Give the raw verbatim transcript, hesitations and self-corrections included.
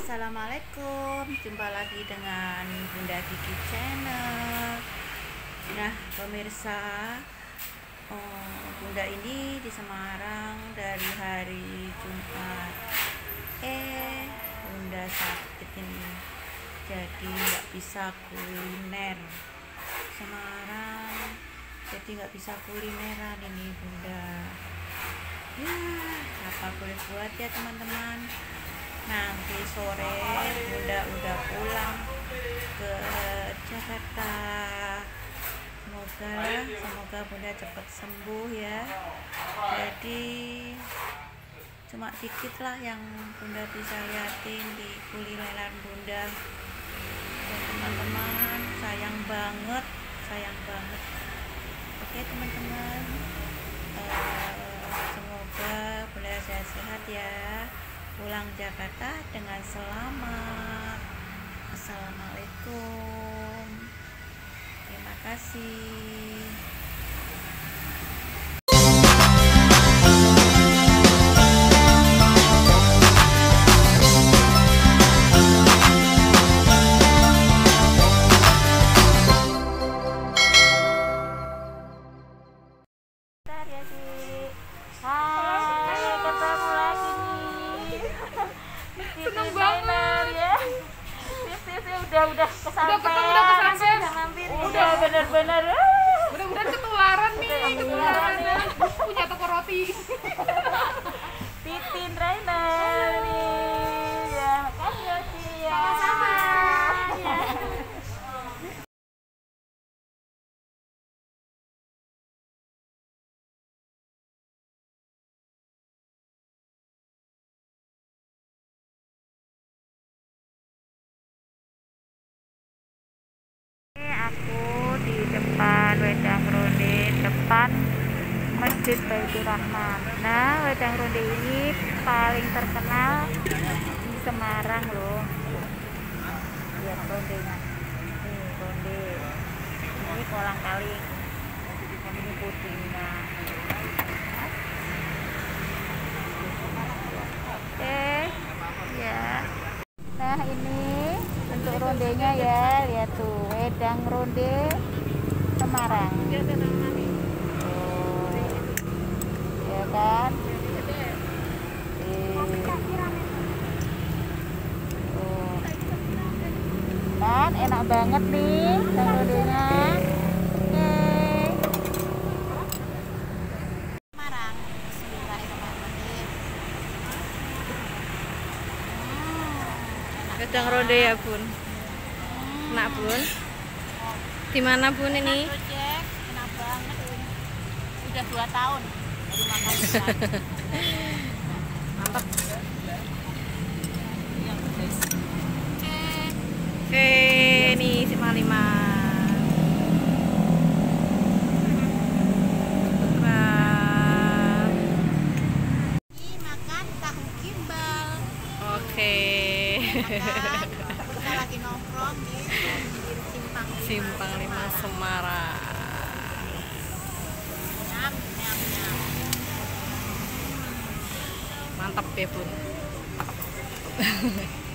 Assalamualaikum, jumpa lagi dengan Bunda Kiki Channel. Nah pemirsa, oh, Bunda ini di Semarang dari hari Jumat. Eh Bunda sakit ini, jadi nggak bisa kuliner Semarang, jadi nggak bisa kulineran ini Bunda. Ya apa boleh buat ya teman-teman. Nanti sore Bunda udah pulang ke Jakarta. Semoga semoga Bunda cepat sembuh ya. Jadi cuma dikit lah yang Bunda bisa liatin di kulineran Bunda. Dan teman-teman sayang banget, sayang banget. Oke teman-teman, uh, semoga Bunda sehat-sehat ya, pulang Jakarta dengan selamat. Assalamualaikum, terima kasih. Seneng banget ya. udah udah kesampean, udah kesampean, udah mampir, udah bener-bener mudah-mudahan ketularan nih, ketularan nih. Punya toko roti. Titin Rainer nih ya, makasih Roti ya. Sama-sama. Aku di depan Wedang Ronde, depan Masjid Baitur Rahman. Nah, Wedang Ronde ini paling terkenal di Semarang loh. Lihat rondenya. Nih, ronde. Ini kolang kaling. Ini pudingnya. Oke, ya. Nah, ini bentuk rondenya ya, lihat tuh, Wedang Ronde Semarang. Oh, ya kan? Eh. Oh. Kan enak banget nih Wedang Rondenya. Oke. Semarang. Bismillahirrahmanirrahim. Wedang Ronde ya Bun. Enak Bun. Di mana Bun ini? Project, enak banget. Udah dua tahun baru makan ikan. Mantap. Oke. Oke, nih si Malima. Ini makan tahu gimbal. Oke. Makan. Kita lagi nongkrong di pinggir simpang lima. Simpang lima Semarang. Nyam, nyam, nyam. Mantap ya Bun.